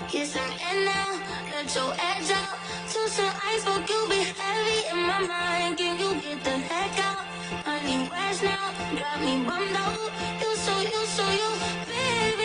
Get some air now, let your edge out. Too soon iceberg, you be heavy in my mind. Can you get the heck out? Honey, where's now? Got me bummed out. You so you, baby.